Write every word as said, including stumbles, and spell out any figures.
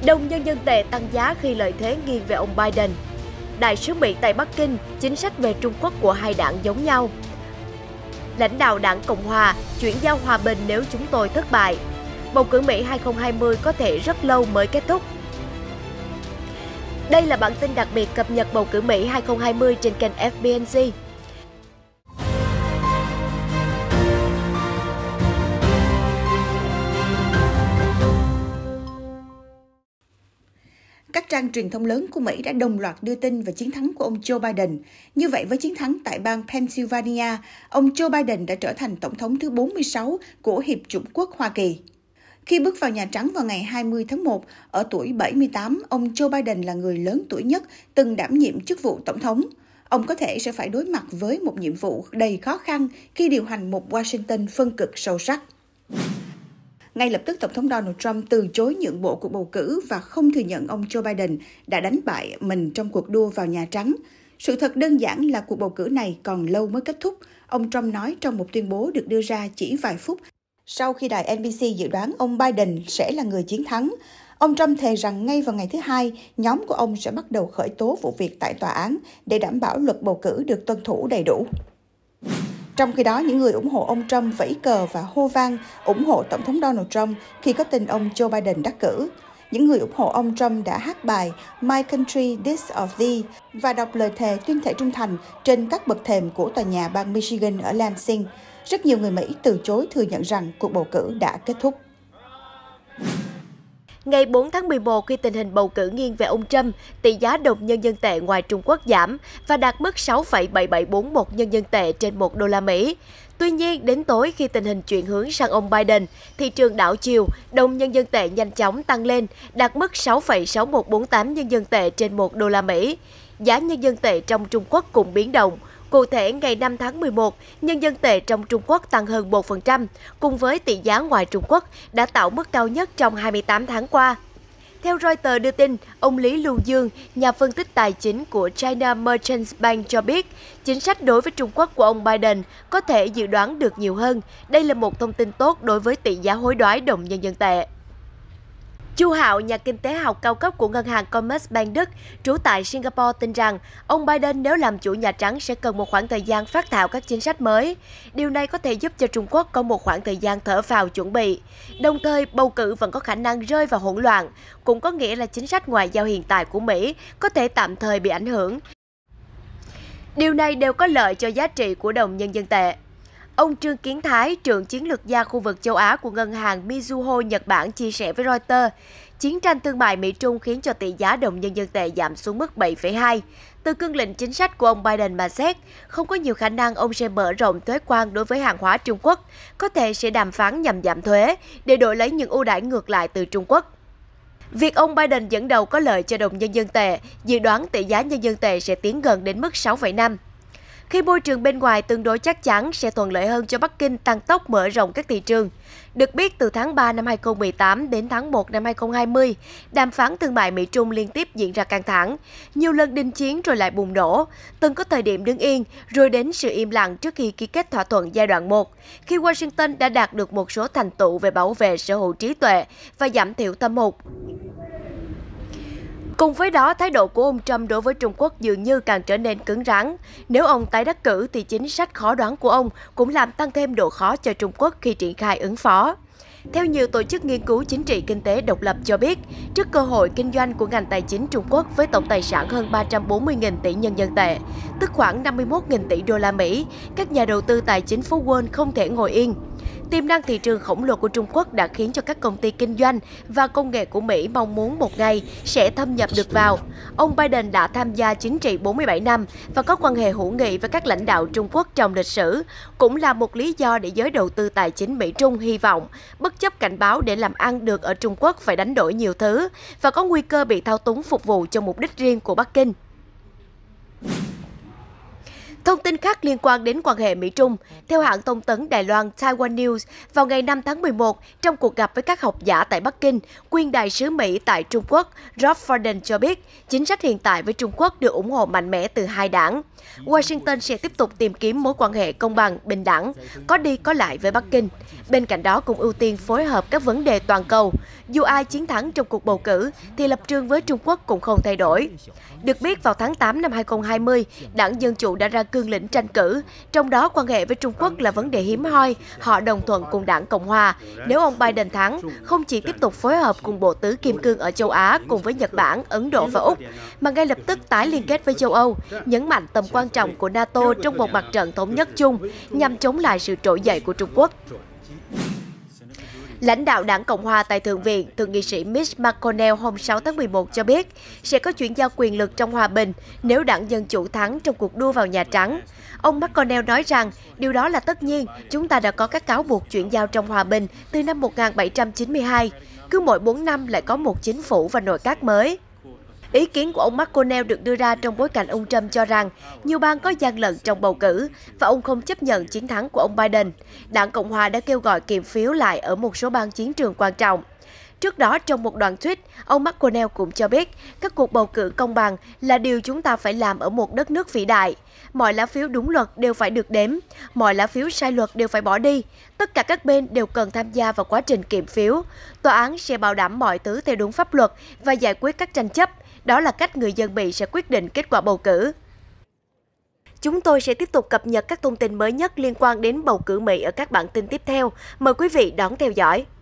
Đồng nhân dân tệ tăng giá khi lợi thế nghiêng về ông Biden. Đại sứ Mỹ tại Bắc Kinh, chính sách về Trung Quốc của hai đảng giống nhau. Lãnh đạo đảng Cộng Hòa chuyển giao hòa bình nếu chúng tôi thất bại. Bầu cử Mỹ hai không hai không có thể rất lâu mới kết thúc. Đây là bản tin đặc biệt cập nhật bầu cử Mỹ hai không hai không trên kênh ép bê en xê. Các trang truyền thông lớn của Mỹ đã đồng loạt đưa tin về chiến thắng của ông Joe Biden. Như vậy, với chiến thắng tại bang Pennsylvania, ông Joe Biden đã trở thành tổng thống thứ bốn mươi sáu của Hiệp chủng quốc Hoa Kỳ. Khi bước vào Nhà Trắng vào ngày hai mươi tháng một, ở tuổi bảy mươi tám, ông Joe Biden là người lớn tuổi nhất từng đảm nhiệm chức vụ tổng thống. Ông có thể sẽ phải đối mặt với một nhiệm vụ đầy khó khăn khi điều hành một Washington phân cực sâu sắc. Ngay lập tức, Tổng thống Donald Trump từ chối nhượng bộ cuộc bầu cử và không thừa nhận ông Joe Biden đã đánh bại mình trong cuộc đua vào Nhà Trắng. Sự thật đơn giản là cuộc bầu cử này còn lâu mới kết thúc, ông Trump nói trong một tuyên bố được đưa ra chỉ vài phút sau khi đài en bê xê dự đoán ông Biden sẽ là người chiến thắng. Ông Trump thề rằng ngay vào ngày thứ Hai, nhóm của ông sẽ bắt đầu khởi tố vụ việc tại tòa án để đảm bảo luật bầu cử được tuân thủ đầy đủ. Trong khi đó, những người ủng hộ ông Trump vẫy cờ và hô vang ủng hộ Tổng thống Donald Trump khi có tin ông Joe Biden đắc cử. Những người ủng hộ ông Trump đã hát bài My Country, This of Thee và đọc lời thề tuyên thệ trung thành trên các bậc thềm của tòa nhà bang Michigan ở Lansing. Rất nhiều người Mỹ từ chối thừa nhận rằng cuộc bầu cử đã kết thúc. Ngày bốn tháng mười một, khi tình hình bầu cử nghiêng về ông Trump, tỷ giá đồng nhân dân tệ ngoài Trung Quốc giảm và đạt mức sáu phẩy bảy bảy bốn một nhân dân tệ trên một đô la Mỹ. Tuy nhiên, đến tối khi tình hình chuyển hướng sang ông Biden, thị trường đảo chiều, đồng nhân dân tệ nhanh chóng tăng lên, đạt mức sáu phẩy sáu một bốn tám nhân dân tệ trên một đô la Mỹ. Giá nhân dân tệ trong Trung Quốc cũng biến động. Cụ thể, ngày năm tháng mười một, nhân dân tệ trong Trung Quốc tăng hơn một phần trăm, cùng với tỷ giá ngoài Trung Quốc đã tạo mức cao nhất trong hai mươi tám tháng qua. Theo Reuters đưa tin, ông Lý Lưu Dương, nhà phân tích tài chính của China Merchants Bank cho biết, chính sách đối với Trung Quốc của ông Biden có thể dự đoán được nhiều hơn. Đây là một thông tin tốt đối với tỷ giá hối đoái đồng nhân dân tệ. Chu Hạo, nhà kinh tế học cao cấp của ngân hàng Commerzbank Đức, trú tại Singapore tin rằng ông Biden nếu làm chủ Nhà Trắng sẽ cần một khoảng thời gian phát thảo các chính sách mới. Điều này có thể giúp cho Trung Quốc có một khoảng thời gian thở phào chuẩn bị. Đồng thời, bầu cử vẫn có khả năng rơi vào hỗn loạn, cũng có nghĩa là chính sách ngoại giao hiện tại của Mỹ có thể tạm thời bị ảnh hưởng. Điều này đều có lợi cho giá trị của đồng nhân dân tệ. Ông Trương Kiến Thái, trưởng chiến lược gia khu vực châu Á của ngân hàng Mizuho Nhật Bản chia sẻ với Reuters, chiến tranh thương mại Mỹ-Trung khiến cho tỷ giá đồng nhân dân tệ giảm xuống mức bảy phẩy hai. Từ cương lĩnh chính sách của ông Biden mà xét, không có nhiều khả năng ông sẽ mở rộng thuế quan đối với hàng hóa Trung Quốc, có thể sẽ đàm phán nhằm giảm thuế để đổi lấy những ưu đãi ngược lại từ Trung Quốc. Việc ông Biden dẫn đầu có lợi cho đồng nhân dân tệ, dự đoán tỷ giá nhân dân tệ sẽ tiến gần đến mức sáu phẩy năm. Khi môi trường bên ngoài tương đối chắc chắn sẽ thuận lợi hơn cho Bắc Kinh tăng tốc mở rộng các thị trường. Được biết, từ tháng ba năm hai không một tám đến tháng một năm hai không hai không, đàm phán thương mại Mỹ-Trung liên tiếp diễn ra căng thẳng, nhiều lần đình chiến rồi lại bùng nổ, từng có thời điểm đứng yên, rồi đến sự im lặng trước khi ký kết thỏa thuận giai đoạn một, khi Washington đã đạt được một số thành tựu về bảo vệ sở hữu trí tuệ và giảm thiểu thâm hụt. Cùng với đó, thái độ của ông Trump đối với Trung Quốc dường như càng trở nên cứng rắn. Nếu ông tái đắc cử thì chính sách khó đoán của ông cũng làm tăng thêm độ khó cho Trung Quốc khi triển khai ứng phó. Theo nhiều tổ chức nghiên cứu chính trị kinh tế độc lập cho biết, trước cơ hội kinh doanh của ngành tài chính Trung Quốc với tổng tài sản hơn ba trăm bốn mươi nghìn tỷ nhân dân tệ, tức khoảng năm mươi mốt nghìn tỷ đô la Mỹ, các nhà đầu tư tài chính phố Wall không thể ngồi yên. Tiềm năng thị trường khổng lồ của Trung Quốc đã khiến cho các công ty kinh doanh và công nghệ của Mỹ mong muốn một ngày sẽ thâm nhập được vào. Ông Biden đã tham gia chính trị bốn mươi bảy năm và có quan hệ hữu nghị với các lãnh đạo Trung Quốc trong lịch sử, cũng là một lý do để giới đầu tư tài chính Mỹ-Trung hy vọng, bất chấp cảnh báo để làm ăn được ở Trung Quốc phải đánh đổi nhiều thứ và có nguy cơ bị thao túng phục vụ cho mục đích riêng của Bắc Kinh. Thông tin khác liên quan đến quan hệ Mỹ-Trung. Theo hãng thông tấn Đài Loan Taiwan News, vào ngày năm tháng mười một, trong cuộc gặp với các học giả tại Bắc Kinh, nguyên đại sứ Mỹ tại Trung Quốc Rob Forden cho biết chính sách hiện tại với Trung Quốc được ủng hộ mạnh mẽ từ hai đảng. Washington sẽ tiếp tục tìm kiếm mối quan hệ công bằng, bình đẳng, có đi có lại với Bắc Kinh. Bên cạnh đó cũng ưu tiên phối hợp các vấn đề toàn cầu. Dù ai chiến thắng trong cuộc bầu cử, thì lập trường với Trung Quốc cũng không thay đổi. Được biết, vào tháng tám năm hai nghìn không trăm hai mươi, Đảng Dân Chủ đã ra cương lĩnh tranh cử, trong đó quan hệ với Trung Quốc là vấn đề hiếm hoi, họ đồng thuận cùng Đảng Cộng Hòa. Nếu ông Biden thắng, không chỉ tiếp tục phối hợp cùng bộ tứ kim cương ở châu Á cùng với Nhật Bản, Ấn Độ và Úc, mà ngay lập tức tái liên kết với châu Âu, nhấn mạnh tầm quan trọng của NATO trong một mặt trận thống nhất chung nhằm chống lại sự trỗi dậy của Trung Quốc. Lãnh đạo Đảng Cộng Hòa tại Thượng viện, Thượng nghị sĩ Mitch McConnell hôm sáu tháng mười một cho biết sẽ có chuyển giao quyền lực trong hòa bình nếu Đảng Dân Chủ thắng trong cuộc đua vào Nhà Trắng. Ông McConnell nói rằng điều đó là tất nhiên, chúng ta đã có các cáo buộc chuyển giao trong hòa bình từ năm một nghìn bảy trăm chín mươi hai. Cứ mỗi bốn năm lại có một chính phủ và nội các mới. Ý kiến của ông McConnell được đưa ra trong bối cảnh ông Trump cho rằng nhiều bang có gian lận trong bầu cử và ông không chấp nhận chiến thắng của ông Biden. Đảng Cộng Hòa đã kêu gọi kiểm phiếu lại ở một số bang chiến trường quan trọng. Trước đó, trong một đoạn tweet, ông McConnell cũng cho biết các cuộc bầu cử công bằng là điều chúng ta phải làm ở một đất nước vĩ đại. Mọi lá phiếu đúng luật đều phải được đếm, mọi lá phiếu sai luật đều phải bỏ đi. Tất cả các bên đều cần tham gia vào quá trình kiểm phiếu. Tòa án sẽ bảo đảm mọi thứ theo đúng pháp luật và giải quyết các tranh chấp. Đó là cách người dân Mỹ sẽ quyết định kết quả bầu cử. Chúng tôi sẽ tiếp tục cập nhật các thông tin mới nhất liên quan đến bầu cử Mỹ ở các bản tin tiếp theo. Mời quý vị đón theo dõi.